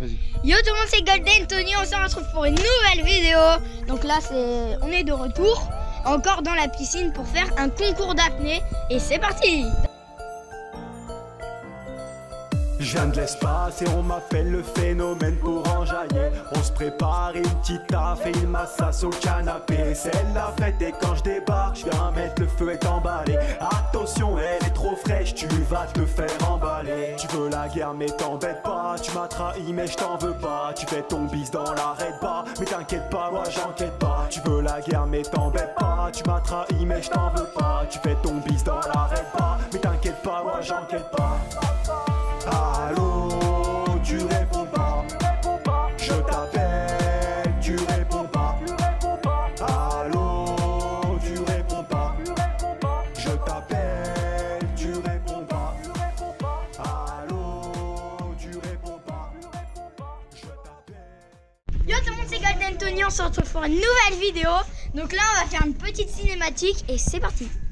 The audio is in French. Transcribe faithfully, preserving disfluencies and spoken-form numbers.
Vas-y. Yo tout le monde, c'est Golden Tony, on se retrouve pour une nouvelle vidéo. Donc là, c'est, on est de retour, encore dans la piscine pour faire un concours d'apnée. Et c'est parti. Je viens de l'espace et on m'appelle le phénomène pour enjailler. On se prépare une petite taf et il m'assasse au canapé. C'est la fête et quand je débarque, je viens mettre le feu et t'emballer. Attention, elle est trop fraîche, tu vas te faire emballer. Tu veux la guerre mais t'embête pas, tu m'as trahi mais je t'en veux pas. Tu fais ton bis dans l'arrêt de bas, mais t'inquiète pas, moi j'enquête pas. Tu veux la guerre mais t'embête pas, tu m'as trahi mais je t'en veux pas. Tu fais ton bis dans l'arrêt de bas, mais t'inquiète pas, moi j'enquête pas. Allô, tu réponds pas. Je t'appelle, tu réponds pas. Allô, tu réponds pas. Je t'appelle, tu réponds pas. Allô, tu réponds pas. Je t'appelle. Yo tout le monde, c'est Golden Tony, on se retrouve pour une nouvelle vidéo. Donc là, on va faire une petite cinématique et c'est parti.